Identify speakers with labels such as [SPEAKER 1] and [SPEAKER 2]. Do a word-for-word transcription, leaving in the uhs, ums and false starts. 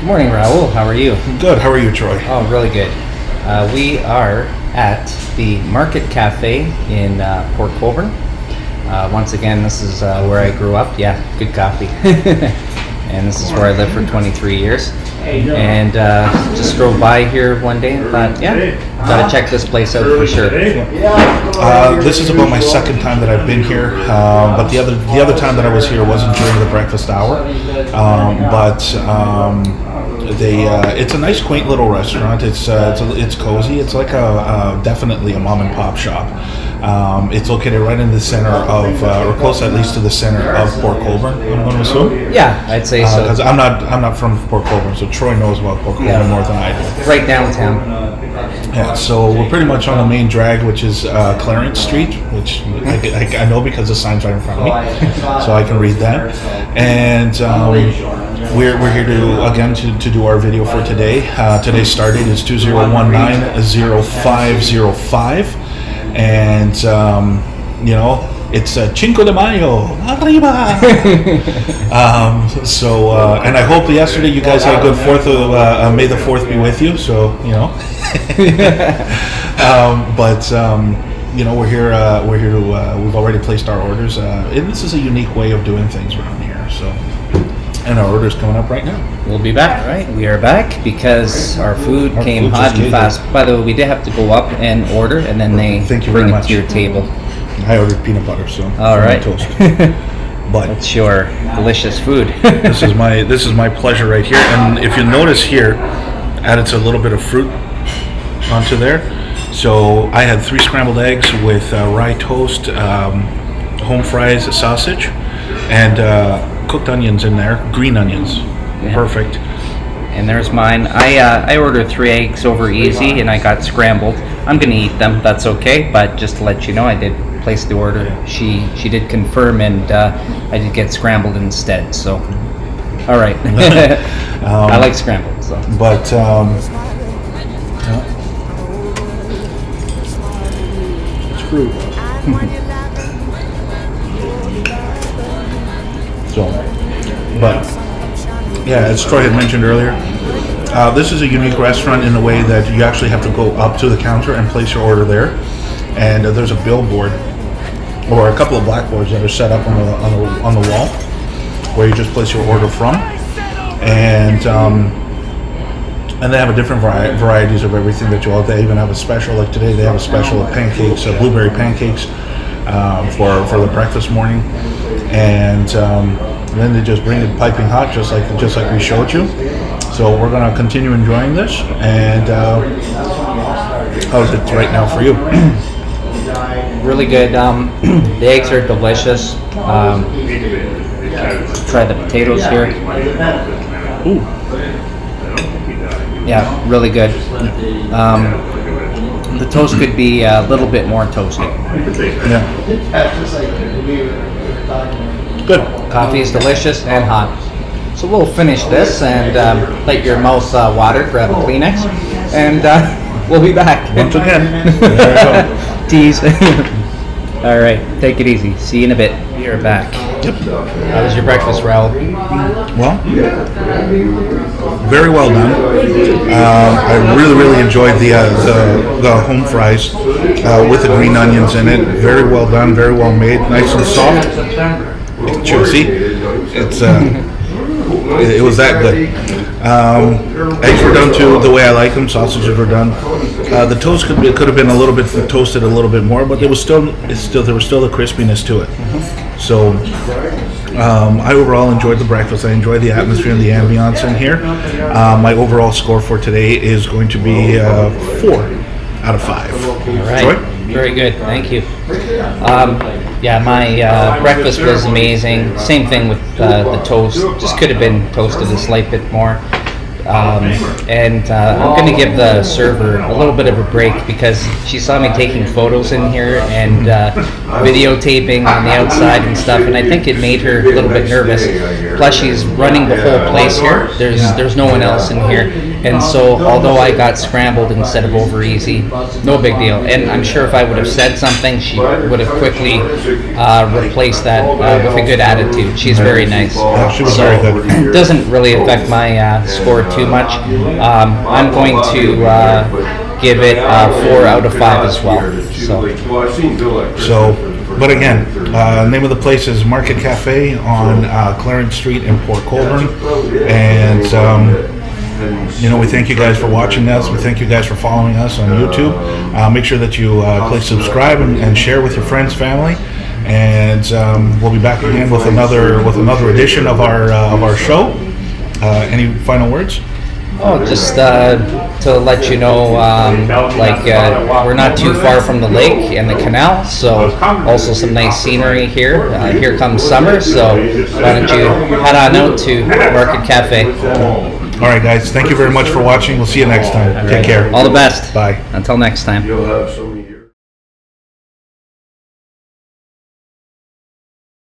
[SPEAKER 1] Good morning, Raul. How are you?
[SPEAKER 2] Good. How are you, Troy?
[SPEAKER 1] Oh, really good. Uh, we are at the Market Cafe in uh, Port Colborne. Uh, once again, this is uh, where I grew up. Yeah, good coffee. And this is where I lived for twenty-three years. And uh, just drove by here one day and thought, yeah, gotta check this place out for sure.
[SPEAKER 2] Uh, this is about my second time that I've been here, uh, but the other the other time that I was here wasn't during the breakfast hour. Um, but um, they uh, it's a nice, quaint little restaurant. It's uh, it's, a, it's cozy. It's like a uh, definitely a mom and pop shop. Um, it's located right in the center of, uh, or close at least to the center of Port Colborne. I'm going to assume.
[SPEAKER 1] Yeah, I'd say so.
[SPEAKER 2] Because uh, I'm not I'm not from Port Colborne, so Troy knows about Port Colborne yeah. more than I do.
[SPEAKER 1] Right downtown.
[SPEAKER 2] Yeah, so we're pretty much on the main drag, which is uh, Clarence Street, which I, I, I know because the sign's right in front of me, so I can read that. And um, we're, we're here to again to, to do our video for today. Uh, today's start date is two zero one nine zero five zero five, and um, you know, it's uh, Cinco de Mayo, arriba! um, so, uh, and I hope yesterday you guys had a good Fourth of uh, uh, May the Fourth be with you. So, you know, um, but um, you know, we're here. Uh, we're here to. Uh, we've already placed our orders. Uh, and this is a unique way of doing things around here. So, and our order's coming up right now.
[SPEAKER 1] We'll be back, right? We are back because our food
[SPEAKER 2] our
[SPEAKER 1] came
[SPEAKER 2] food
[SPEAKER 1] hot and fast. By the way, we did have to go up and order, and then they
[SPEAKER 2] Thank you
[SPEAKER 1] bring
[SPEAKER 2] very
[SPEAKER 1] it
[SPEAKER 2] much.
[SPEAKER 1] to your table.
[SPEAKER 2] I ordered peanut butter, so
[SPEAKER 1] all right.
[SPEAKER 2] Toast. But
[SPEAKER 1] it's your delicious food.
[SPEAKER 2] this is my this is my pleasure right here. And if you notice here, added a little bit of fruit onto there. So I had three scrambled eggs with uh, rye toast, um, home fries, sausage, and uh, cooked onions in there, green onions. Yeah. Perfect.
[SPEAKER 1] And there's mine. I uh, I ordered three eggs over easy, and I got scrambled. I'm gonna eat them. That's okay. But just to let you know, I did place the order. She she did confirm, and uh, I did get scrambled instead. So, all right. um, I like scrambled. So,
[SPEAKER 2] but um, yeah. It's fruit. So, but yeah, as Troy had mentioned earlier, uh, this is a unique restaurant in the way that you actually have to go up to the counter and place your order there, and uh, there's a billboard or a couple of blackboards that are set up on the on the, on the wall where you just place your order from, and um, and they have a different vari varieties of everything that you want. They even have a special, like today they have a special of pancakes, uh, blueberry pancakes um, for for the breakfast morning, and, um, and then they just bring it piping hot, just like just like we showed you. So we're gonna continue enjoying this, and uh, how's it right now for you?
[SPEAKER 1] Really good. Um, the eggs are delicious. Um, try the potatoes here.
[SPEAKER 2] Ooh.
[SPEAKER 1] Yeah, really good. Um, the toast could be a little bit more toasty.
[SPEAKER 2] Yeah. Good.
[SPEAKER 1] Coffee is delicious and hot. So we'll finish this and um, let your mouth uh, water, grab a Kleenex, and uh, we'll be back.
[SPEAKER 2] Once again. There we go.
[SPEAKER 1] Tease. All right, take it easy. See you in a bit. We are back.
[SPEAKER 2] Yep.
[SPEAKER 1] How was your breakfast, Raul?
[SPEAKER 2] Well, very well done. Um, I really, really enjoyed the uh, the, the home fries uh, with the green onions in it. Very well done, very well made, nice and soft, it's juicy. It's uh, it, it was that good. Um, eggs were done too the way I like them. Sausages were done. Uh, the toast could be, could have been a little bit toasted a little bit more, but there was still it's still there was still the crispiness to it. Mm-hmm. So um, I overall enjoyed the breakfast. I enjoyed the atmosphere and the ambiance in here. Uh, my overall score for today is going to be uh, four out of five.
[SPEAKER 1] All right. Troy? Very good. Thank you. Um, yeah, my uh, breakfast was amazing. Same thing with uh, the toast. Just could have been toasted a slight bit more. Um, and uh, I'm going to give the server a little bit of a break because she saw me taking photos in here and uh, videotaping on the outside and stuff, and I think it made her a little bit nervous. Plus, she's running the whole place here. There's there's no one else in here, and so although I got scrambled instead of over easy, no big deal. And I'm sure if I would have said something, she would have quickly uh, replaced that uh, with a good attitude. She's very nice.
[SPEAKER 2] Yeah, she was
[SPEAKER 1] so
[SPEAKER 2] very good.
[SPEAKER 1] It doesn't really affect my uh, score too much. Um, I'm going to uh, give it uh, four out of five as well. So,
[SPEAKER 2] so but again, uh, name of the place is Market Cafe on uh, Clarence Street in Port Colborne, and um, you know, we thank you guys for watching us. We thank you guys for following us on YouTube. Uh, make sure that you uh, click subscribe and, and share with your friends, family, and um, we'll be back again with another with another edition of our uh, of our show. Uh, any final words?
[SPEAKER 1] Oh, just uh, to let you know, um, like uh, we're not too far from the lake and the canal, so also some nice scenery here. Uh, here comes summer, so why don't you head on out to Market Cafe.
[SPEAKER 2] All right, guys. Thank you very much for watching. We'll see you next time. Take care.
[SPEAKER 1] All the best.
[SPEAKER 2] Bye.
[SPEAKER 1] Until next time.